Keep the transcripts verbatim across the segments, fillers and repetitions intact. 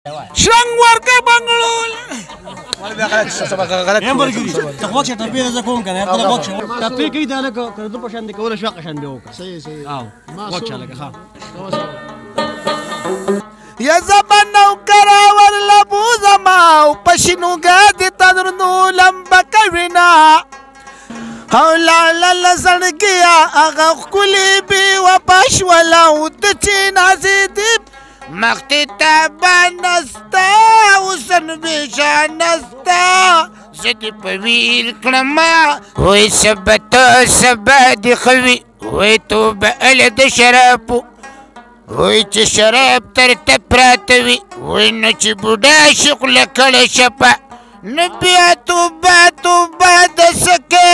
شرنګ ورکه بنګړول یم برګری ته وخت ته پیدا ز کوم کنه ته وخت ته پی کی دا لکه کړه په شان دي کوله شو قشان به وکړه صحیح صحیح او وخت لکه ها یا زمان نوکر ور لبو زما او پښینو ګد تدرنو لمب کوینا او لا لا لا زړګیا هغه خولي بي و پښ ولا او د چین ازيد مختي تبنستا وسن بشانستا زدي پویر کړما وې سبت سبد خوي وې تو بل د شراب وې چې شراب تر ته پراته وي وې نو چې بوډا شغل کړه شپه نبیا توبه توبه د سکه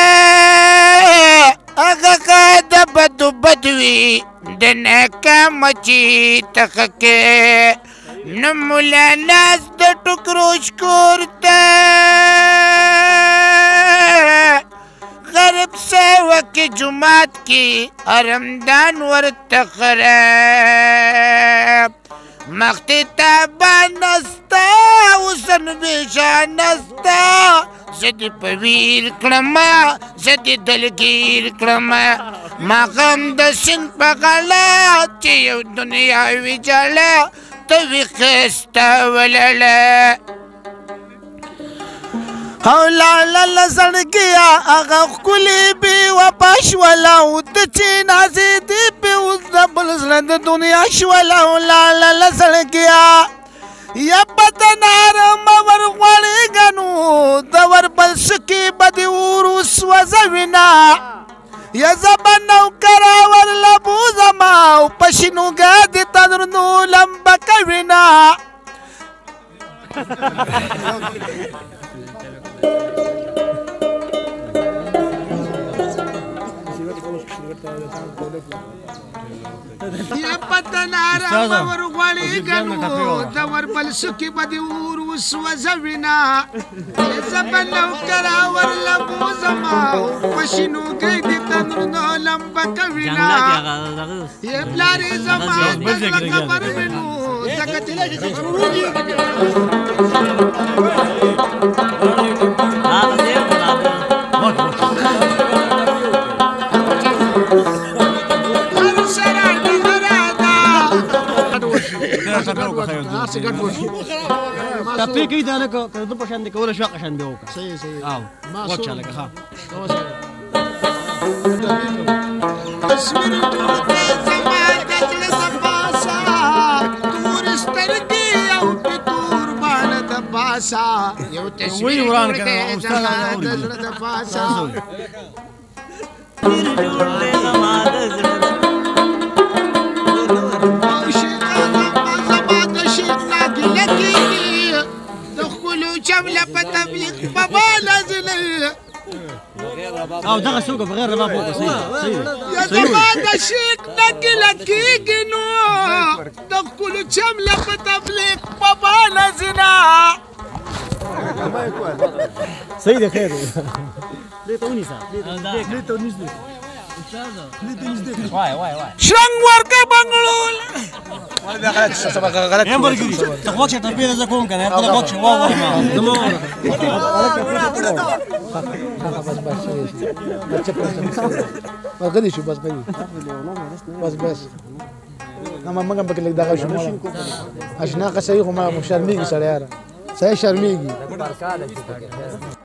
هغه قاعده بدو بدوي د ناکامچې تخکې نه مولا ناس د ټوکرو شکور ته غرب سیوه کې جومات کې حرمدان ورته خراب مختی تابا نستا وسن بیشا نستا زدی پویر کړما زدی دلگیر کړما ما غم د سین په غلا چې یو دنیا وی جاله ته وی خسته ولله او لا لا لا زړګیا هغه ښکلې بې وفا شوله او د چې نازېدې بې اوس د بل زړه د دنیا شوله او لا لا لا زړګیا یا بدنارم ورغوړېږه نو د وربل سکې به دې اور وسوځوینه یا زبه نوکره ورلبو زما او په شینوګه د تدرنو لمبه کوینه یا بدنارم ورغوړېږه نو د وربل سکې به دې اور وسوځوینه یا زبه نوکره ورلبو زما او په شینوګۍ د تندرونو لمبه کوینه یا پلارې زما دغه خبر مې نو ځکه چې ته پی کی دا لکه کړه په شان دي کوله شو قشان به وکړه صحیح صحیح او وخت لکه ها تصویر زما د زړه صفاسا تور سترګې او تور باندې د باسا یو تصویر وران کړه استاد د زړه د باسا پیر جوړ دې زما د زړه جمله په تبلیغ په بالا زله او دغه څوک بغیر رباب وکړه صحیح صحیح یا زما د شیک نګله کېږي نو د ښکلو جمله په تبلیغ په بالا زله صحیح دی خیر دی دې ته ونیسه دې ته ونیسه شرنګ ورکه بنګړول یم برګری ته وخت ته پیدا ز کوم کنه ته وخت وا وا ما بس بس غدي شو بس غدي بس بس اما ما كان بقول لك دغه شو اشنا قصي خو ما شرميږي سړی یاره صحیح شرميږي